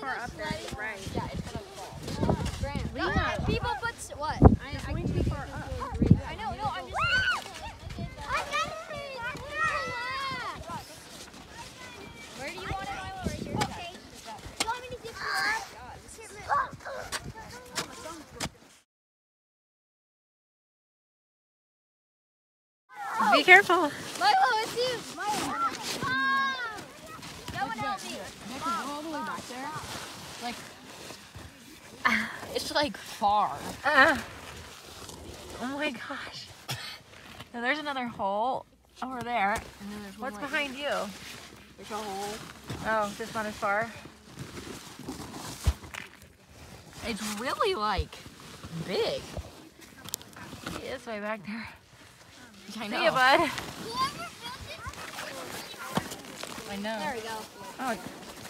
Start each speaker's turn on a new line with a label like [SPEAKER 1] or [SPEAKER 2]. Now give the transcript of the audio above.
[SPEAKER 1] far up there, you're right.
[SPEAKER 2] Yeah, it's gonna fall.
[SPEAKER 1] Leah.
[SPEAKER 2] People put what?
[SPEAKER 1] It's way too far up.
[SPEAKER 2] I know, no, I'm just. Where do you want it, Milo? Right here? Okay. You want me to dip
[SPEAKER 3] Be careful.
[SPEAKER 2] Milo, it's you. Milo. No one help me.
[SPEAKER 1] That can go all the way back there.
[SPEAKER 2] Like, it's like far.
[SPEAKER 3] Oh my gosh. Now there's another hole over there.
[SPEAKER 1] And then there's one
[SPEAKER 3] What's
[SPEAKER 1] right
[SPEAKER 3] behind you?
[SPEAKER 1] here. There's a hole.
[SPEAKER 3] Oh, this one is far.
[SPEAKER 2] It's really like big.
[SPEAKER 3] He is way back there.
[SPEAKER 2] I
[SPEAKER 3] See
[SPEAKER 2] know.
[SPEAKER 3] ya, bud.
[SPEAKER 2] I know.
[SPEAKER 4] There we go.
[SPEAKER 3] Oh,